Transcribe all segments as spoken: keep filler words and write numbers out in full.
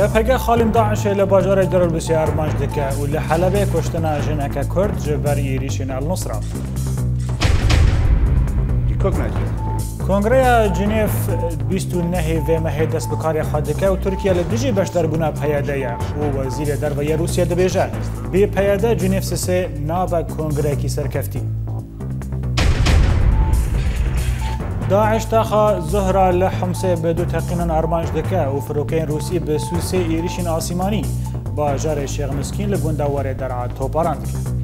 يا بقى خالم داعش لباجار دربسي أرماج دكا واللي حلبة كشتنا جنك كرد جبر يريشين النصرة. كونغريا جنيف بيستو النهي في مهدس بكاري خادكا وتركيا لدجي بشتر بنا بهيادية ووزير دربية روسيا دبيجا بهيادة جنيف سسي نابا كونغريا كي سركفتي. داعش تاخا زهرة لحمسة بدو تقينا أرمانج دكا وفروكين روسي بسوسي إيريشين آسيماني باجار الشيخ مسكين لبندوار درعا توباران دكا.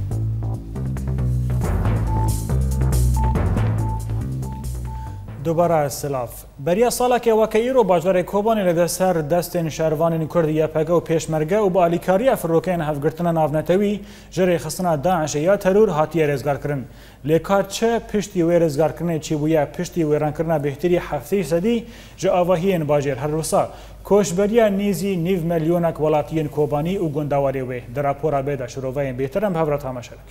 دوباره سلاف بریا سالا که وکیرو باجار کوبانی لدسر دستین شهروانین کردی پگا و پیشمرگه و با الیکاری فروکین هفگرتنا ناونتوی جری خستنا داعش یا ترور هاتی رزگار کرن لیکات چه پشتی و رزگار کرنه چی بویا پشتی و ران کرنا بهتری هفته صدی جا آواهین باجر هر روسا کوشبریا نیزی نیو میلیونک ولاتین کوبانی و گندواری وی در راپورا بیدا شروعین بهترم هفرات همشرک.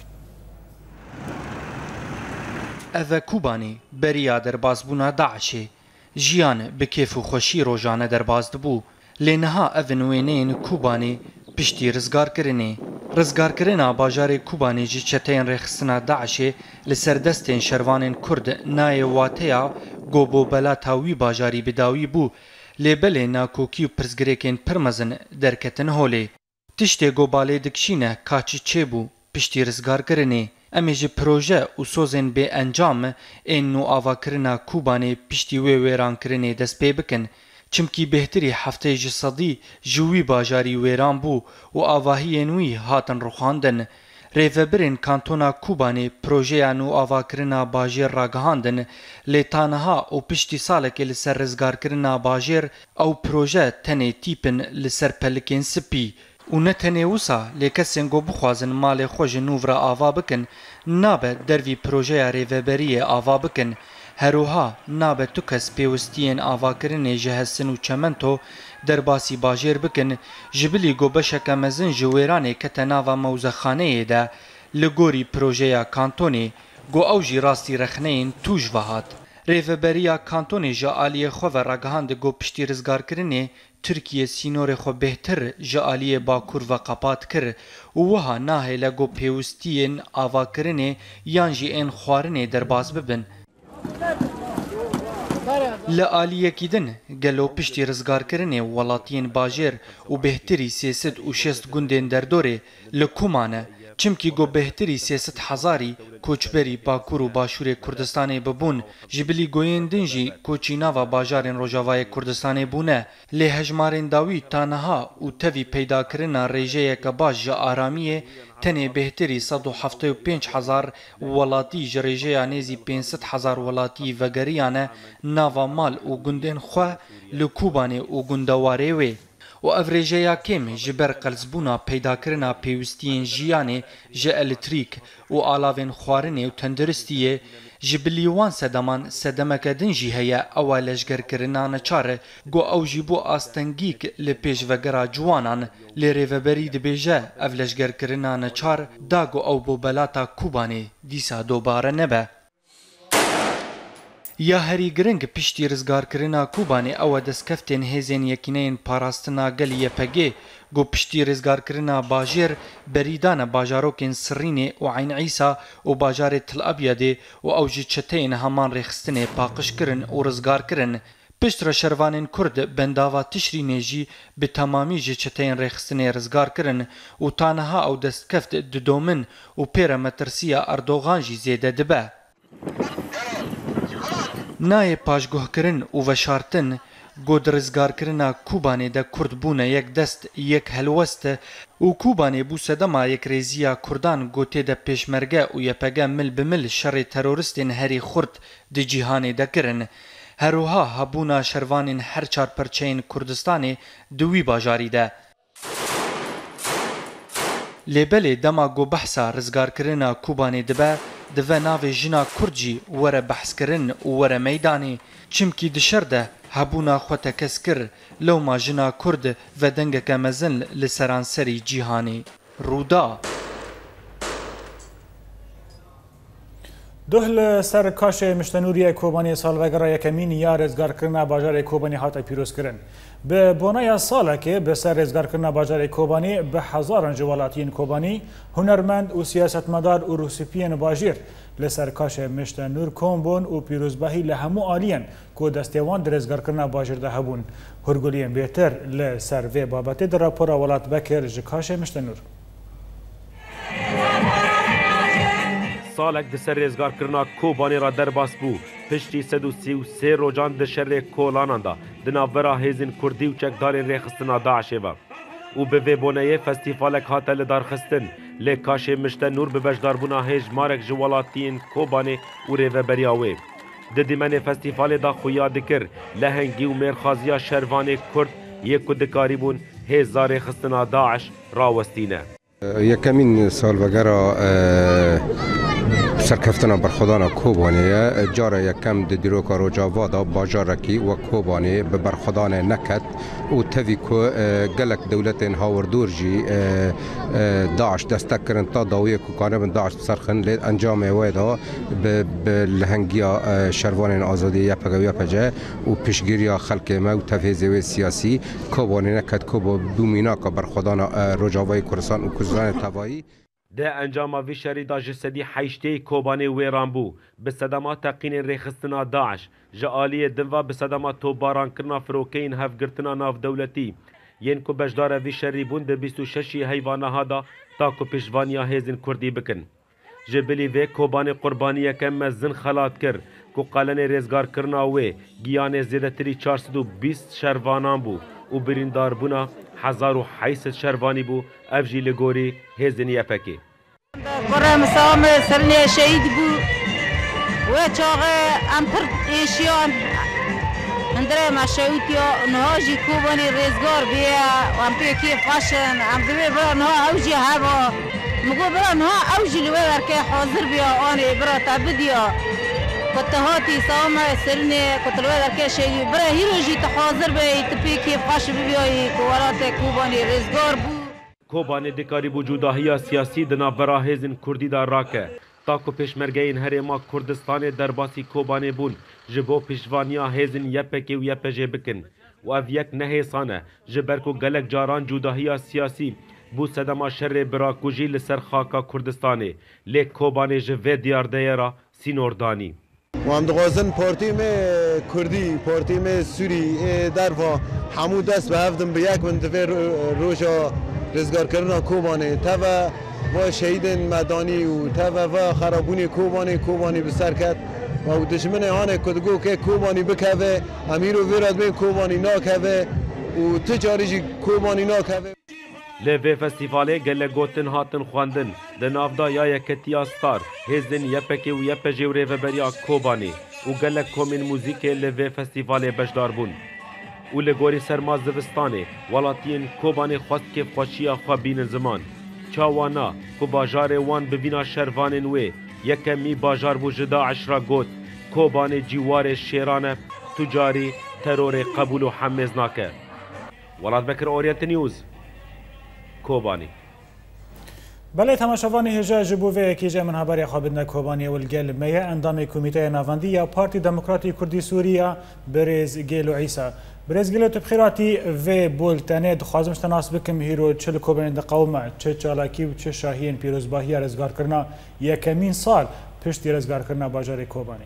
اذا کوبانی بریا دربازبونا داعشی جیان بکیف و خوشی روزانه درباز دبو لینها اونوینین کوبانی پشتی رزگار کرنی رزگار کرنا باجار کوبانی جی چتین رخصنا داعشی لسردستین شروانین کرد نای واتیا گوبو بلا تاوی باجاری بداوی بو لبل ناکوکی و پرزگریکین پرمزن درکتن هولی تشتی گوبالی دکشینه کاچی چه بو پشتی رزگار کرنی امیج پروژه و سوزن به انجام این نو آواکرنا کوبانی پشتی وی ویران کرنه دست پی بکن چمکی بهتری هفته جسدی جوی باجاری ویران بو و آواهی نوی هاتن روخاندن ریوبرین کانتونا کوبانی پروژه نو آواکرنا باجر راگهاندن لیتانها و پشتی سالک لسر رزگار کرنا باجر او پروژه تنه تیپن لسر پلکین سپی و نتنه وسا لیکسین گو بخوازن مال خوش نوورا آوا بکن نابه دروی پروژه ریوبری آوا بکن هروها نابه تو کس پیوستین آوا کرنه جهسن و چمنتو در باسی باجر بکن جبلی گو بشک مزن جویرانه کتناوا موزخانه ده لگوری پروژه کانتونی گو اوجی راستی رخنین توش وهات ریوبری کانتونی جا آلیه خواه راگهاند گو پشتی رزگار کرنه ترکیه سینور خو بهتر جالیه باکور و قپات کر و وها ناهی لگو پیوستین آوا کرنه یانجی این خوارنه در باز ببن. لآلیه کیدن گلو پشتی رزگار کرنه ولاتین باجر و بهتری سیست و شست گندین در دوره لکومانه چمکی گو بهتری سیست هزاری کوچبری باکور و باشور کردستان ببون جبلی گوین دنجی کوچینا و باجارین روجاوای کردستان بونه لی هجمارین داوی تانها و تاوی پیدا کرنا ریجه یک باج جا آرامیه تنه بهتری صد و هفتاد و پنج هزار ولاتی جریجه نیزی پانصد هزار ولاتی وگریانه ناوا مال و گندین خواه لکوبانه و گندواره وی و افریجه یا کم جبر قلزبونا پیدا کرنا پیوستین جیانه جه الکتریک و آلاوین خوارنه و تندرستیه جبلیوان سدمان سدمک دنجی هیا اولشگر کرنا نچاره گو او جیبو آستنگیک لپیش وگرا جوانان لریوبری دبیجه اولشگر کرنا نچار داگو او بو بلاتا کوبانه دیسا دوباره نبه. یا هری گرنگ پشتی رزگار کرنا کوبانی او دسکفتین هزین یکینین پاراستنا گلیه پگه گو پشتی رزگار کرنا باجر بریدان باجاروکین سرینه و عین عیسا و باجار تل ابیده و اوجی چتین همان رخستنه پاقش کرن و رزگار کرن پشت را شروانین کرد بنداوا تشری نیجی به تمامی جی چتین رخستنه رزگار کرن و تانها او دسکفت ددومن و پیر مترسیا اردوغان جی زیده دبه. نای پاشگوه کرن و وشارتن گود رزگار کرنا کوبانی دا کرد بونه یک دست یک هلوست و کوبانی بو سدما یک ریزیا کردان گوته دا پیشمرگه و یپگه مل بمل شر ترورستین هری خورد دی جیهانی دا کرن هروها هبونا شروانین هر چار پرچین کردستانی دوی باجاری ده لیبل دما گو بحثا رزگار کرنا کوبانی دبه دوه ناو جنا کردجی وره بحث کرن و وره میدانی چمکی دشرده هبونا خواه کس کر لو ما جنا کرد و دنگ که مزن لسرانسری جیهانی رودا دوهل سر کاش مشتنوری کوبانی سالوگرا یکمین یا رزگارکردنا باجار کوبانی هات پیروز کردن. به بنای ساله که به سر رزگارکردنا باجار کوبانی به هزاران جوالاتین کوبانی هنرمند و سیاستمدار و روسپیان باجیر لسر کاش مشتنور کومبون و پیروزباهی لهمو آلیان که دستیوان رزگارکردنا باجر ده هبون. هرگولین بهتر لسر و بابت در راپور ولات بکر جکاش مشتنور. سالک دسر رزگارکردنا کوبانی را درباس بو پشتی سد و سی و سه روجان دشر کولانان دا دناورا هیزن کردی و چکدارین ریخستنا داعشه با و به ویبونه فستیفالک هاته لدارخستن لکاش مشتنور به بجداربونا هیج مارک جوالاتین کوبانی و ریوبریاوی ددیمن فستیفال دا خویا دکر لهنگی و میرخازیا شروان کرد یک دکاری بون هیزار ریخستنا داعش راوستینه یکمین سالوگرا سرکفتنا برخودانا کوبانیه جاره یکم دیروکا روجاوادا باجارکی و کوبانی به برخودان نکت و تاوی که گلک دولت هاوردور جی داعش دستک کرن تا داویه که کانه من داعش بسرخن لید انجام ویدا به لهنگیا شروان آزادی یپگا و یپجه و پیشگیریا خلق ما و تفیزه سیاسی کوبانی نکت کوبا دومینا که برخودانا روجاوای کرسان و کرسان تاوایی ده انجام وی شریدا جسدی حیشتی کوبانی ویران بو به صدمات تقین ریخستنا داعش جالی دنوا به صدمات تو باران کرنا فروکین هفگرتنا ناف دولتی ین کو بجدار وی شری بون ده بیست و شش حیوانه هادا تا کو پیشوانیا هیزن کردی بکن جبلی وی کوبانی قربانی کم زن خلات کر کو قالن رزگار کرنا وی گیان زیدتری چهارصد و بیست شروانان بو و بریندار بونا هزار و هشتصد شروانی بو افجی لگوری هزن یپکی برای مسام سرنی شهید بو و چاقه امپر ایشیان هندره مشهوتیا نهاجی کوبانی رزگار بیا و امپی کی فاشن ام دوی برا نها اوجی هوا مگو برا نها اوجی لوی ورکه حاضر بیا آنی برا تبدیا کتهاتی سام سرنی کتلوی ورکه شهید برا هیروجی تحاضر بیا تپی کی فاش بیایی کوالات کوبانی رزگار بو کوبانی دکاری وجوداهی سیاسی دنا برا هیزن کردی دا راکه تا کو پیشمرگین هرما کردستان درباسی کوبانی بون جبو پیشوانیا هیزن یپکی و یپجه بکن و اف یک نهیسانه جبرکو گلک جاران جوداهی سیاسی بو صدما شر براکوجی لسر خاکا کردستانی لیک کوبانی جوه دیار دیرا سینوردانی و هم دقازن پارتی می کردی پارتی می سوری در و همو دست به هفدم به یک منطقه روشا رزگار کردن کوبانی تا و شهید مدانی و تا و خرابونی کوبانی کوبانی بسر کرد و دشمن آن کدگو که کوبانی بکوه امیرو ویراد به کوبانی ناکوه و تجاریجی کوبانی ناکوه لوی فستیواله گله گوتن هاتن خواندن ده نافدا یا یکتیا ستار هزن یپکی و یپجی و ریوبریا کوبانی و گله کومین موزیک لوی فستیواله بجدار بون و لگوری سرماز زوستانه ولاتین کوبانی خواست که خوشیا خوابین زمان چاوانا کو باجار وان ببینا شروان وی یکمی باجار بو جدا عشرا گوت کوبانی جوار شیرانه تجاری ترور قبول و حمز ناکه ولات بکر اورینت نیوز کوبانی بله تماشاوانی هجا جبوه کیجه من هبری خوابدن کوبانی والگل میه اندام کمیته نواندی یا پارتی دموکراتی کردی سوریا برز گیلو عیسی برز گیلو تبخیراتی و بولتنه دخوازمش تناس بکم هیرو چل کوبانی دقومه چه چالاکی و چه شاهین پیروزباهی رزگار کرنا یکمین سال پشتی رزگار کرنا باجار کوبانی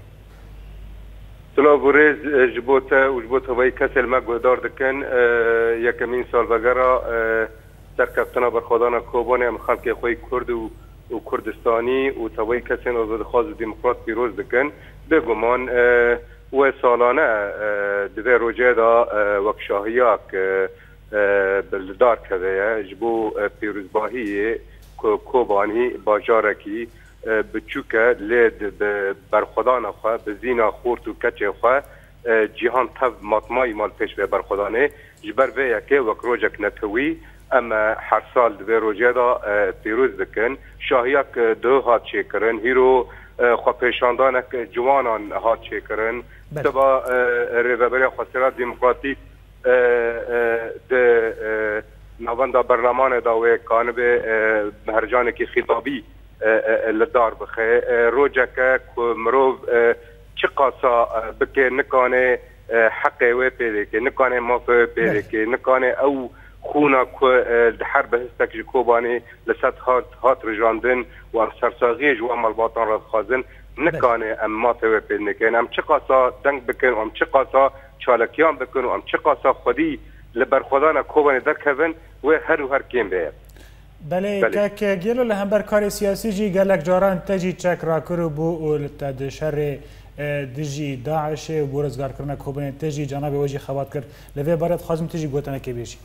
طلاب برز جبوت و جبوت هوایی کسل مگودار دکن یکمین سال بگرا سرکفتنا برخودان کوبانی هم خلق خوی کرد و کردستانی و توی کسی آزاد خواز دموکرات پیروز دکن بگمان و سالانه دوی روجه دا وکشاهیاک بلدار کده جبو پیروزباهی کوبانی باجارکی بچوکه لید برخودان خواه بزینا خورد و کچه خواه جهان تف مطمعی مال پیش به برخودانه جبر به یکی وک روجک نتوی اما هر سال دوی روجه دا پیروز دکن شاهیک دو هات چه کرن هیرو خو پیشاندانک جوانان هات چه کرن تبا ریوبری خواسترات دموکراتیک ده نوانده برلمان داوی کانبه هرجانه که خطابی لدار بخه روجك مروف چقاسا بکه نکانه حق و پیدک نکانه مافه پیدک نکانه او خونا که حرب هستک جکوبانی لسات هات هات رجاندن و ام سرساغی جو مالباطن را خازن نکانه ام مافه و پیدک ام چقاسا دنگ بکن ام چقاسا چالکیان بکن ام چقاسا خودی لبرخودان کوبانی درکون و هر و هر کیم بیاد. بله که گلو لهمبر کار سیاسی جی گلک جاران تجی چک را کرو بو ولتد شر دجی داعش و بورزگار کرنا کوبانی تجی جناب وجی خوات کرد لوی بارد خازم تجی گوتنه کی بیشی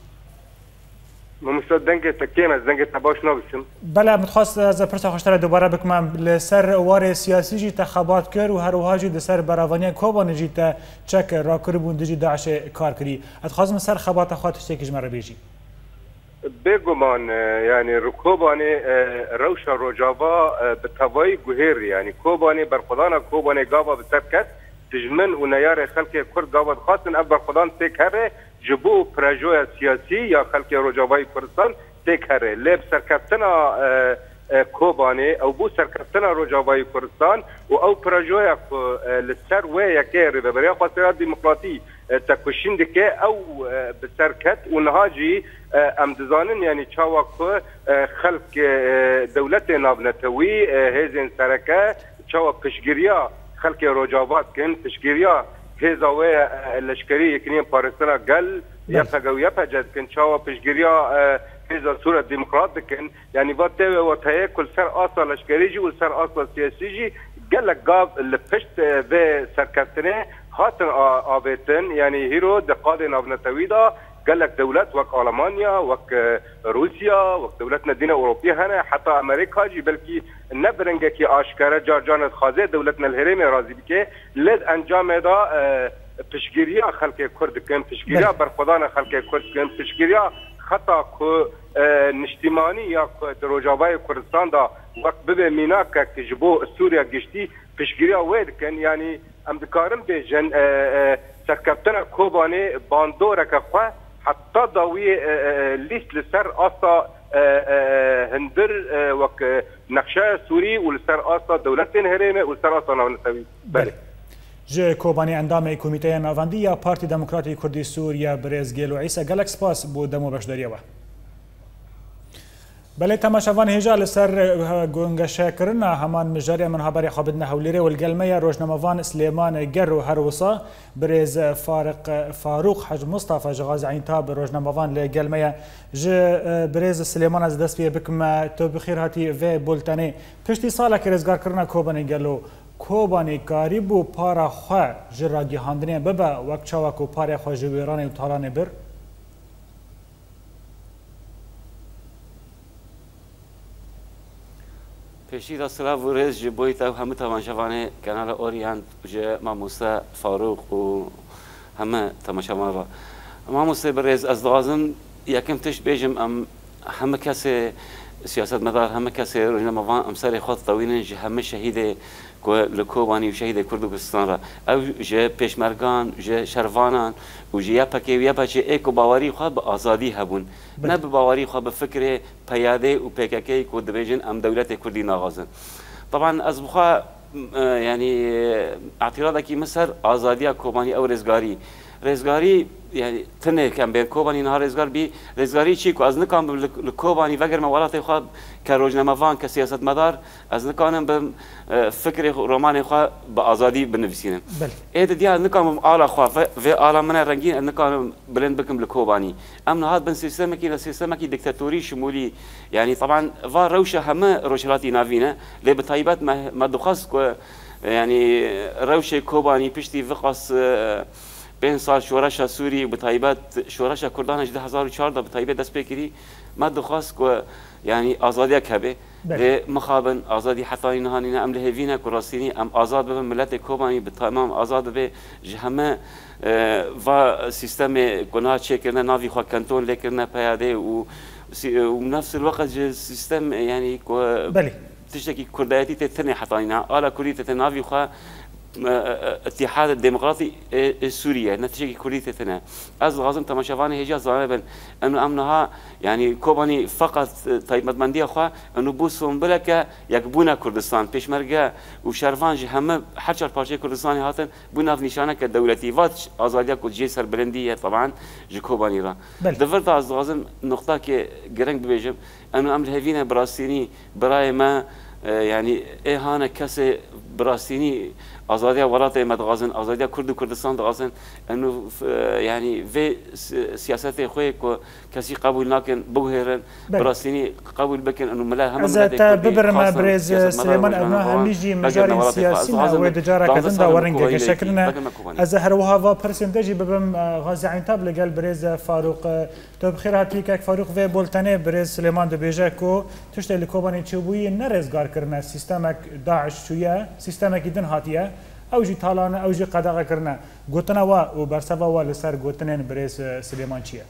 ممستد دنگ تکیم از دنگ تباش نبسم بله متخواست از پرسا خوشتر دوباره بکمم لسر وار سیاسی جی تخبات کرد و هر وها جی لسر براوانی کوبانی جی تا چک را کرو بو دجی داعش کار کری اتخازم سر خبات خاطر تکیج مره بیشی بگمان یعنی رکوبانی روشا روجاوا به توای گوهر یعنی کوبانی برخدان کوبانی گاوا به سبکت تجمن و نیار خلق کرد گاوا خاصن اب برخدان تکره جبو پروژه سیاسی یا خلق روجاوای کردستان تکره لب سرکفتنا کوبانی او بو سرکفتنا روجاوای کردستان و او پروژه لسر و یکه به برای خاطر دموکراتی تکوشین دکه او بسرکت و نهاجی ام دزانن یعنی چاوا که خلق دولت نابنتوی هزین سرکه چاوا پشگیریا خلق روجاوات کن پشگیریا هزاوی لشکری یکنیم پارستنا گل یا پگو یا پجد کن چاوا پشگیریا هزا صورت دموکرات کن یعنی وقت و تایه کل سر آسا لشکری جی و سر آسا سیاسی جی گلک گاب لپشت و سرکتنه هاتن آبتن یعنی هیرو دقاد نابنتوی دا قالك دولات وك ألمانيا وك روسيا وك دولتنا دينا أوروبية هنا حتى أمريكا جي بلكي نبرنجا كي أشكارا جارجان خازي دولتنا الهرمي رازي بكي لد أنجام دا تشجيريا خلق كرد كم تشجيريا برخدان خلق كرد كم تشجيريا خطا كو نشتماني يا دروجاوي كردستان دا وقت ببه ميناك كجبو سوريا جشتي تشجيريا وين كان يعني أم دكارم بجن سرکفتن کوبانی باندور که خو حتی داوی لیست لسر آسا هندر وک نقشه سوری و لسر آسا دولت هرمه و لسر آسا ناونتوی بله جه کوبانی اندام کمیته ناوندی یا پارتی دموکراتی کردی سوریا برز گلو عیسی گلک سپاس بو دمو بشداریه و بله تماشاوان هجا لسر گونگشه کرنا همان مجاری من هبری خابدنا حولیره والقلمية روجنموان سليمان گر و هروسا برز فارق فاروق حج مصطفى جغاز عين تاب روجنموان لقلمية ج برز سليمان از دست بكم تو بخير هاتي في بولتاني پشتی سالا که رزگار کرنا کوبانی گلو کوبانی کاریبو پارا خواه جرا گیهاندنی ببا وقت چاوکو پارا خواه جویرانی و تالانی بر پیشی دا سلاف و رز جبویت او همه تماشاوانه کانال اوریانت جه ماموسا فاروق و همه تماشاوانه را ماموسا برز از لازم یکم تش بیجم ام همه کسی سیاست مدار همه کسی روزنامه‌وان امسال خود طویلن جه همه شهید لکوبانی و شهید کردستان را او جه پیشمرگان جه شروانان و جه یپکی و یپچه ایکو باوری خواه به آزادی هبون نه به باوری خواه به فکر پیاده و پیککی که دبیجن ام دولت کردی ناغازن طبعا از بخواه يعني اعتراضك مثل آزادية كوباني أو رزقاري رزقاري يعني تنه كان بين كوباني نهار رزقار بي رزقاري شيء كو أزن كان بالكوباني فكر موالات خاب كروجنا مفان كسياسة مدار أزن كان بفكر روماني خاب بآزادي بالنفسين إيه دي أزن كان على خاب في على من الرنجين أزن كان بلند بكم بالكوباني أمن هذا بن سيستم كي سيستم كي دكتاتوري شمولي يعني طبعا فار روشة هم روشلاتي نافينا ليه بطيبات ما ما دخص يعني روشة كوباني بيشتي فقص بين سال شورشة سوري بطيبات شورشة كردان جده هزار وچهارده بطيبات دست بكري ما دخص يعني آزادية كبه مخابن آزادي حتى نهانينا أم لهفينا كراسيني أم آزاد به ملت كوباني بالتمام آزاد به جهمه و سيستم قناة شكلنا نافي خوا كانتون لكرنا بياده و ونفس الوقت سيستم يعني بلي تشتكي كردياتي تتني حتى آلا كردي تتنافي خوا اتحاد الديمقراطي سوريا نتيجة كليتنا از لازم تماشافاني هجا زانبن انه امنها يعني كوباني فقط طيب مدمندية خوا انه بوسون بلك يكبونا كردستان بيشمرقة وشرفانج هم حرشر بارشي كردستاني هاتن بونا في نشانة كدولتي فات ازاديا كو جي سربلندية طبعا جي كوباني را دفرت از لازم نقطة كي جرنج ببيجم انه امر هفينا براستيني براي ما يعني ايه هانا كسي براستيني آزادی ولات مدغازن آزادی کرد و کردستان دغازن انه يعني في سياسات خوي كسي قبول لكن بوهرن براسيني قبول بكن انه ملا هم اذا ببرما بريز سليمان ابنا هميجي مجاري سياسي و دجاره كدن دا ورنگه شكلنا از هروها و پرسنتاجي ببم غازي عين تاب لقال بريز فاروق تو بخير هاتيك فاروق في بولتاني بريز سليمان دبيجاكو تشتي لكوباني تشوبوي نرزگار کرنا سيستمك داعش شويه سيستمك دن هاتيه او جي طالانه او جي قداغه کرنا گوتنا وا و برسوا وا لسر گوتنن بريز سليمان چيه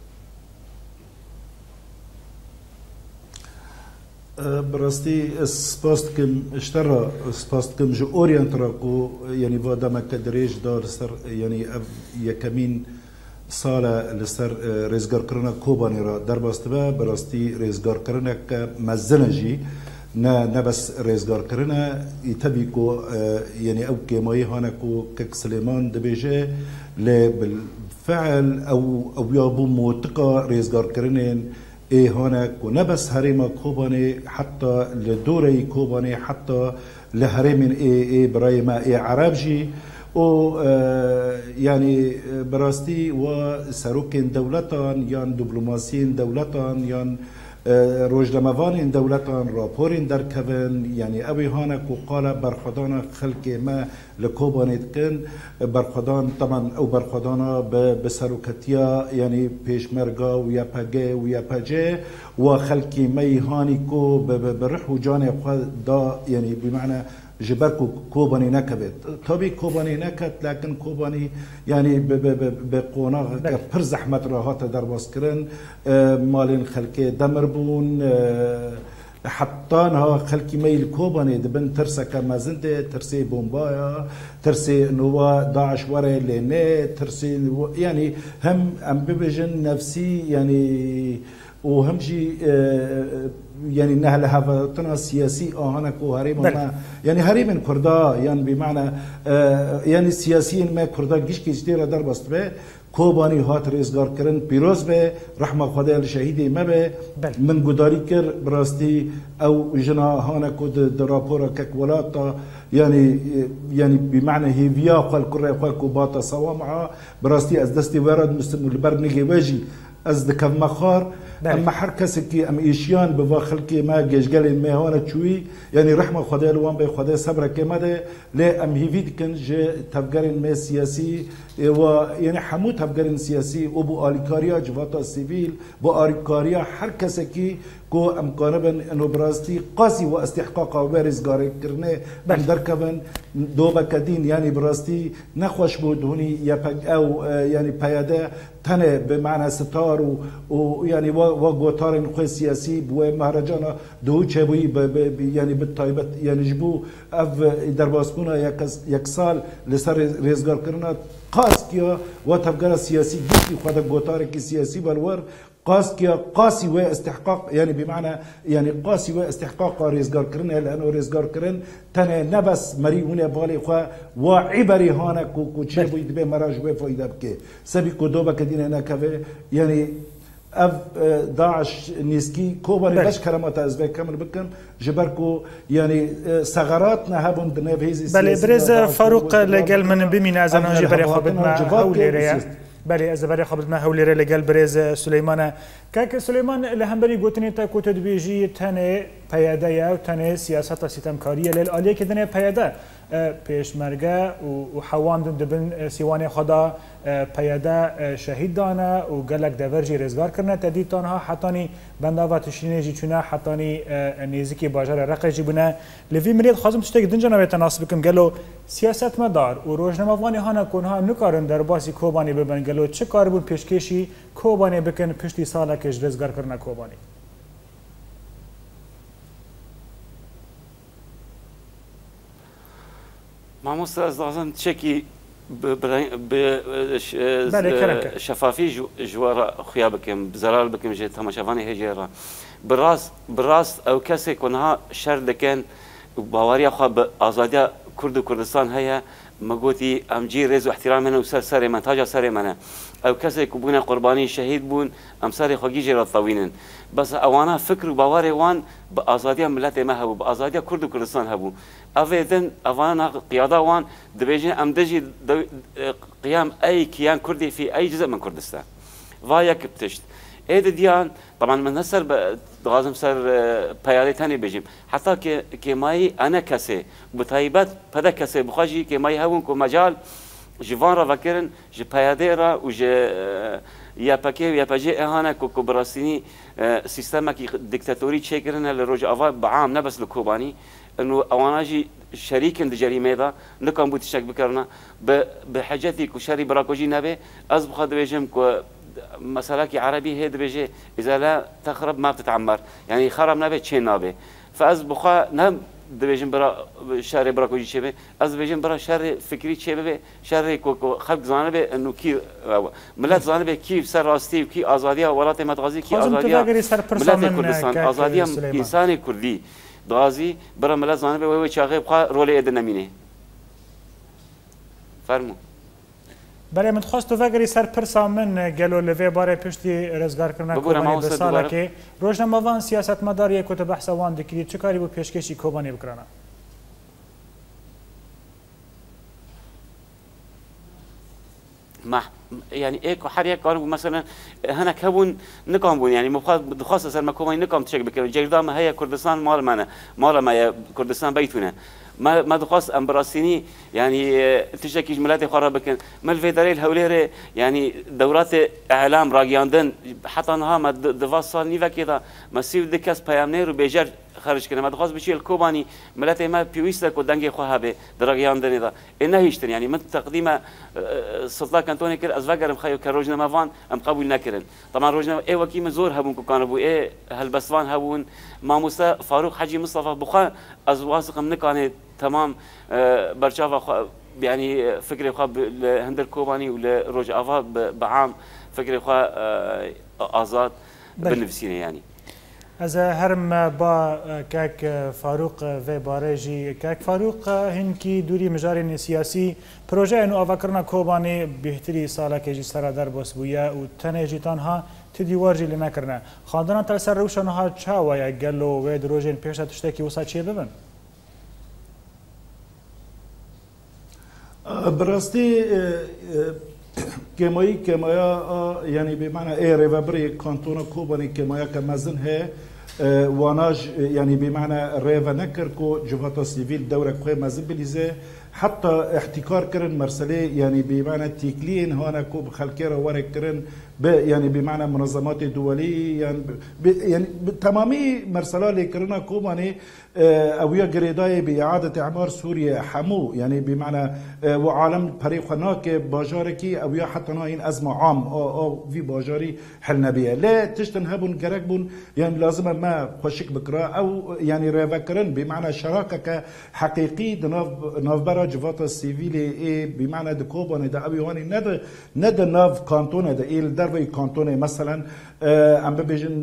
براستي سباستكم اشترى سباستكم جو اورينتراكو يعني فادا ما كدريج دار سر يعني يكمين سالا لسر ريزگار کرنا كوباني را در باستبا براستي ريزگار کرنا كمزنجي نه نه بس ريزگار کرنا يتبيكو يعني او كيماي هانكو كك سليمان دبيجه ل بالفعل او او يابو موتقا ريزگار کرنين ايه هناك ونبس هريما كوباني حتى لدوري كوباني حتى لهريم ايه ايه برايما ايه عربجي و آه يعني براستي وسروكين دولتان يان دبلوماسيين دولتان يان آه روجلموانين دولتان رابورين در كفن يعني ابي هانك وقال برخدانا خلق ما لكوباني كن برخدان طبعا او برخدانا بسروكتيا يعني بيشمرغا ويا باجي ويا باجي وخلقي مي هانيكو برح وجاني دا يعني بمعنى جبركو كوباني نكبت طبي كوباني نكت لكن كوباني يعني بقونا بر زحمت راهات در باسكرن مالين خلقي دمربون حتى انها خلقي ميل كوباني دبن ترسا كمازنده ترسي بومبايا ترسي نوا داعش ورا ليني ترسي يعني هم ام ببجن نفسي يعني وهم شيء يعني نهل هفتنا سياسي اهانك وهريم ما يعني هريم كردا يعني بمعنى يعني سياسيين ما كردا جيش كيشتير در بست به كوباني هات ريزگار کرن پیروز به رحمه خدا الشهيد ما به من گداری کر براستي او جنا هانك در راپور كك ولاتا يعني يعني بمعنى هي فيا قال كره قال باطا صوامعه براستي از دستي ورد مسلم البرنجي واجي از دكم مخار اما حركسكي ام ايشيان بوا خلقي ما جيجل ما هون تشوي يعني رحمه خدا لوان به خدا صبر كمده لا ام هيفيد كن ج تفجرين ما سياسي و يعني حمود تفجرين سياسي ابو اليكاريا جواتا سيفيل بو اليكاريا حركسكي كو امكانبن انه براستي قاسي واستحقاق وارزگار کرنه در كبن دوبا كدين يعني براستي نخوش بود هوني يا او يعني پیاده تنه بمعنى ستار ويعني وقوتار القوى السياسي بو مهرجانا دو چبوي يعني بالطيبت يعني جبو اف درباسبونا يك سال لسر ريزگار کرنا قاس كيا وتفجر سياسي جيكي خدا قوتار كي سياسي بالور قاس كيا قاسي واستحقاق يعني بمعنى يعني قاسي واستحقاق ريزگار کرن لانه ريزگار کرن تنه نبس مريونه بالي خو وعبري هانك كو چبوي دبي مراج وفايده بك سبي كدوبا كدينا نكفه يعني اف داعش نيسكي كوباني باش كلمات ازبك كامل بكن جبركو يعني ثغراتنا هبون بنفيزي بل بريز فاروق لقال من بمين ازنا جبري خابتنا هوليريا بله از برای خبرنا هوليريا لقال بريز سليمان كاك سليمان لهمبري قوتني تا كوت دبيجي تنه پیاده و تنه سیاست ستمکاریه لیل آلیه که دنه پیاده پیشمرگه و حواندن دبن سیوان خدا پیاده شهید دانه و گلک دورجی رزگار کرنه تدید تانها حتانی بنداوه تشینه جی چونه حتانی نیزی باجار رقی جی بونه لوی مرید خوازم تشتاک دنجا نوی تناسب بکم گلو سیاست مدار و روشنموانی هانا کنها نکارن در باسی کوبانی ببن گلو چه کار بود پیشکشی کوبانی بکن پشتی ساله کش رزگار کرنه کوبانی مامۆستا ئەس دەڵێم چێکی شەفافی ژوارە خویا بکەم زەرار بکەم ژێ تەماشاوانی هێژێڕە بڕاست بڕاست ئەو کەسێک وەنها شەر دەکەن باوەریە خوا بە ئازادیا کورد و کوردستان هەیە مەگوتی ئەمجی ڕێز و احتیرامێنە و سەر سەرێمە تاجا سەرێمەنە ئەو کەسێک و بوونە قوربانی شەهید بوون ئەم سەری خۆگی ژێرە تەوینن بەس ئەوانە فکر و باوەڕێ وان بە ئازادیا ملەت ئێمە هەبوو بە ئازادیا کورد و کوردستان هەبوو ئەڤێدن ئەوانە قیادا وان دەبێژێن ئەم دەژی قیام ئەی کیان کوردی فی ئەی جزء من کوردستان وا یەک پتشت ئێدە دیان طبعا من هەسەر دەوازم سەر پەیاڵێتانی بێژیم حتا کێمایی ئەنە کەسێ بتایبەت پەدە کەسێ بخواژی کێمایی هەبوون کۆ مەجال ji van re vekirin ji peyadê re û ji yepekê û yepecê ehane ku ku bi rastînî sîstemekî diktatorî çêkirine li rojava bi am nebes li Kobanî û ewana jî şerîkin di cerîmê de nikan bû tiştek bikirine bi hecetî ku şerî biraku jî nebe ez bixwe dibêjim ku meselekî erebî hê dibêje îzele texrib ma tit'emmer yanî xerab nebe çê nabe fe ez bixwe ne dibêjim bira şerê birakojî çêbe ez dibêjim bira şerê fikrî çêbibe şerê ku xelk zanibe nû kî millet zanibe kî ser rastî û kî azadiya welatê me dixwazî kî azadiya milletê Kurdistan azadiya însanê Kurdî dixwazî bira millet zanibe wê wê çaxê bixwe rolê êdî nemîne fermû بله من خواست تو وگری سر پرسا من گلو لوی باره پشتی رزگار کردن کوبانی به ساله که روزنامه‌وان سیاستمدار یک کت بحث وان دکرید چه کاری بو پیشکشی کوبانی بکرانه ما يعني ايك وحر يك قالوا مثلا هنا كون نقام بون يعني مخاطب خاصه ما كوباني نقام تشك بكره جردام هي كردستان مال معنا مال ما كردستان بيتنا ما ما دخاص امبراسيني يعني تشكي ملاتي خراب بكن ما الفيدري الهوليري يعني دورات اعلام راجياندن حتى انها ما دفاصل نيفا كذا ما سيف دكاس بيامنير وبيجر خارج كنا ما دخاص بشي الكوباني ملاتي ما بيويستا كودانجي خوهابه دراجياندن اذا انه هيشتن يعني من تقديم سلطه كانتوني كر ازفاجر مخيو كروجنا مافان ام قبول نكرن طبعا روجنا اي وكي مزور هبون كانوا بو ايه هالبسوان هبون ما موسى فاروق حجي مصطفى بخا از واثق من كانت تمام برشافا يعني فكري خا هندر كوباني ولا روج افا بعام فكري خا ازاد بالنفسينه يعني از هرم با کاک فاروق و بارجی کاک فاروق هنکی دوری مجاری سیاسی پروژه انو افکرنا کوبانی بهتری ساله که جی سر در بس بویا و تنه جی تنها تدیوار جی لنا کرنا خواندنا تل سر روشن ها چاوا یا گلو و دروژن پیشت تشتکی وسا چیه ببن براستی کمایی کمایا یعنی به معنی ای ریوبری کانتون کوبانی کمایا که مزن هه واناج يعني بمعنى ريفا نكر كو جوفاتا سيفيل دورة كوي مازن بليزي حتى احتكار كرن مرسلي يعني بمعنى تيكلين هانا كو بخلكيرا ورق كرن يعني بمعنى منظمات دولية يعني يعني تمامي مرسلا اللي كرنا كوماني اويا جريداي باعاده اعمار سوريا حمو يعني بمعنى وعالم بريخناك باجاركي اويا حتى ناين ازمه عام او او في باجاري حلنا بها لا تشتنهبون جركبون يعني لازم ما خوشك بكرا او يعني ريفكرن بمعنى شراكه حقيقي ناف ناف برا جفاتا سيفيلي اي بمعنى دكوبون دا ابي واني ند ند ناف كانتون دا ايل دربي كانتون مثلا ام بيجن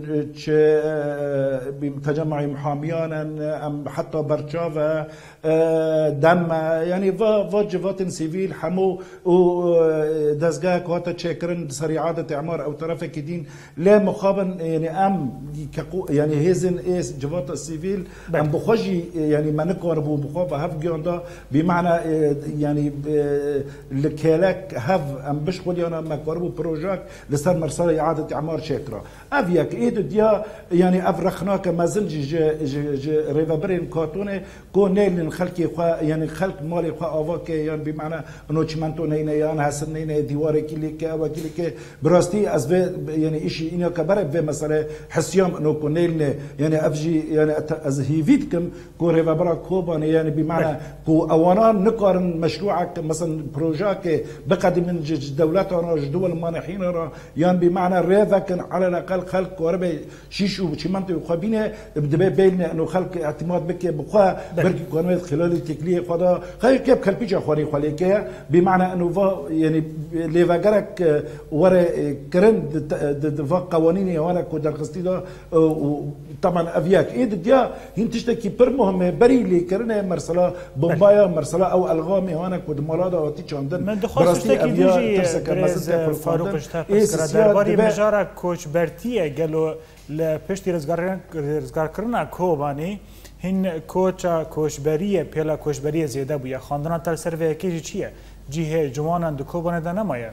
بتجمع محاميان ام حتى برشافا دم يعني فا فا جفات سيفيل حمو و دزجا كواتا تشكرن سريعات اعمار او طرف كدين لا مخابن يعني ام يعني هيزن ايس جفات السيفيل ام بخوجي يعني ما نقربوا بخوفا هاف جوندا بمعنى يعني الكلاك هاف ام بشغل انا ما قربوا بروجاك لسر مرسل اعاده اعمار شاكره افياك ايد ديا يعني افرخناك ما زنج ريفابرين كاتونه كو نيل خلقي يعني خلق مالي خا اواك يعني بمعنى انه چمنتو نينه يعني حسن نينه ديوار كليك او كليك براستي از يعني شيء انه كبر به مثلا حسيام انه كو نيل يعني افجي يعني از هيفيتكم كو ريفابرا كوبان يعني بمعنى كو اوانا نقارن مشروعك مثلا بروجاك بقدم من دولات دول مانحين يعني بمعنى ريفا كان على الاقل خلق وربي شيشو چمنتو خبينه بدبي بين انه خلق اعتماد بك بخوا بركي قانون خلال التكلية خدا خير كيف كلبيجا خوري خليك بمعنى انه فا يعني ليفاجرك ورا كرن دفا قوانين وانا كودر قصدي طبعا افياك ايد ديا هين تشتكي بر مهم بري لي كرنا مرسلا بومبايا مرسلا او الغامي وانا كود مرادا وتي عندن من دخل تشتكي ديجي فاروق اشتاق درباري مجارا کوچ برتیه گلو لپشتی رزگار رزگار کرنا کوبانی هن کوچا کوچبریه پیلا کوچبریه زیاده بویا خواندنا تر سروی کیجی چیه جیه جوانان دو کوبانه ده نمایه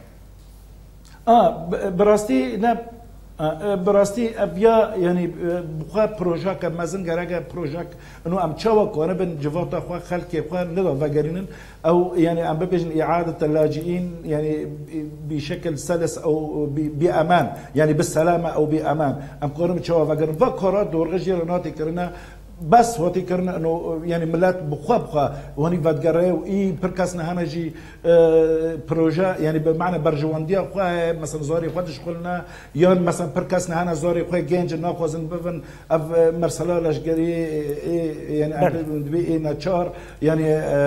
اه براستی نه براستی ابیا یعنی بخوا پروژه که مزن گرگه پروژه انه ام چاوا کنه بن جوات خوا خلق خوا ندا وگرینن او يعني عم ببجن اعاده اللاجئين يعني بشكل سلس او بامان يعني بالسلامه او بامان ام كورم تشوا فاجر فكرات دور غير ناتي كرنا بس وقتی کرنا انه يعني ملات بخوا بخوا وهني فادجري واي بركاسنا هنجي بروجا يعني بمعنى برجوانديا خوا مثلا زاري خدش قلنا يان مثلا بركاسنا هنا زاري خوا جنج ناخذن بفن اف مرسلا لاشجري يعني بي ناتشار يعني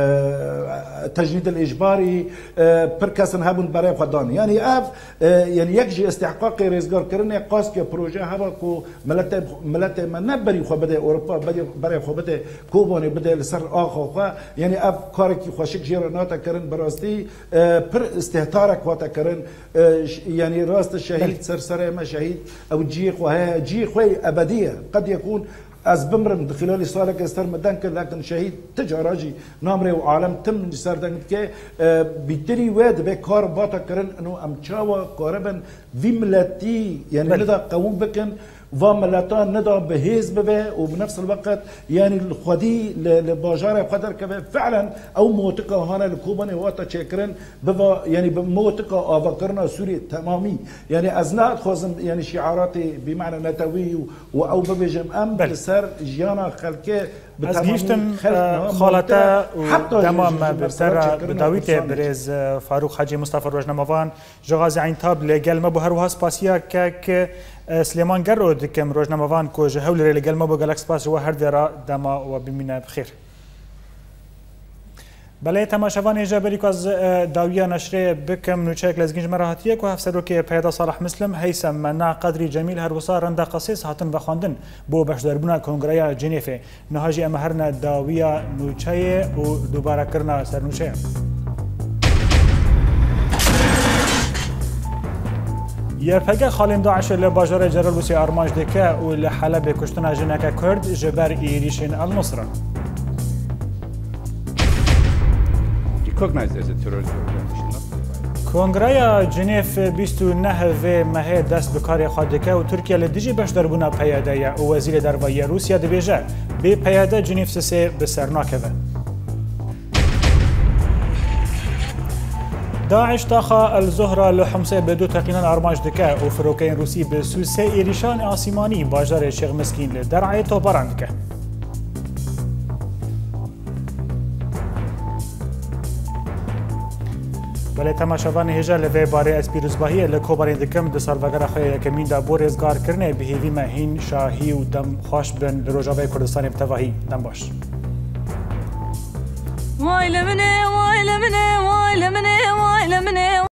التجنيد الاجباري بركاسن هابون بري خدان يعني اف يعني يكجي استحقاق رزقار كرنا قاس كبروجا هبا كو ملات ملات ما نبري خو بدا اوروبا بدا برای خوبته کوبانی بده سر آخو خو یعنی اف کاری که خوشک جیرانات کردن براستی پر استهتارک وات کردن یعنی راست شهید سر سر ما شهید او جی خو جی خو ابدیه قد يكون از بمرم خلال سالك استر مدن كل لكن شهيد تجاراجي نامري وعالم تم سر دنت كي بيتري واد بكار باتا كرن انه امچاوا قربن في ملتي يعني لذا قوم بكن وملاتان ندا بهيز ببه وبنفس الوقت يعني الخدي لباجار قدر كبه فعلا او موتقه هنا الكوباني واتا تشكرن ببا يعني بموتقه افكرنا سوري تمامي يعني ازنات خوزم يعني شعاراتي بمعنى نتوي او ببجم ام سر جيانا خلكه از گیشتم خالته و تمام بسر بداویت برز فاروق حاجی مصطفى روزنامه‌وان جغاز عین تاب لگل ما به هر وها سپاسیا که سلیمان گرود کم روزنامه‌وان کو جهول لگل ما به گلکس پاس و هر درا دما و بمینه بخیر بله تماشاوان جبری که از داویا نشریه بکم نوچک لزگینج مراحتیه که هفت روکی پیدا صالح مسلم هیثم منا قدری جمیل هر وسا رنده قصیص هاتن و خواندن بو بشداربونا کنگریا جنیفه نهاجی امهرنا داویا نوچه و دوباره کرنا سر نوچه یپگه خالین داعش لباجار جرال بوسی آرماج دکه و لحلب کشتنا جنک کرد جبر ایریشین النصره recognized as a terrorist organization. کنگره جنیف بیست و نه و ماه دست بکاری خادکه و ترکیه لدیجی باش دربونا پیاده یا و وزیر دربایی روسیا دبیجه به پیاده جنیف سه بسرناکه و داعش تاخا الزهرة لحمسه بدو تقينا أرماج دكا وفروكين روسي بسوسي إيريشان آسيماني باجار الشيخ مسكين لدرعي توبران دكا بله تماشاوان هجا لوی باره از پیروزباهی لکوبارین دکم دو سال وگر خواه یکمین دا بو رزگار کرنه به هیوی مهین شاهی و دم خوش بن لروجاوی کردستان بتواهی دم باش وای لمنه وای لمنه وای لمنه وای لمنه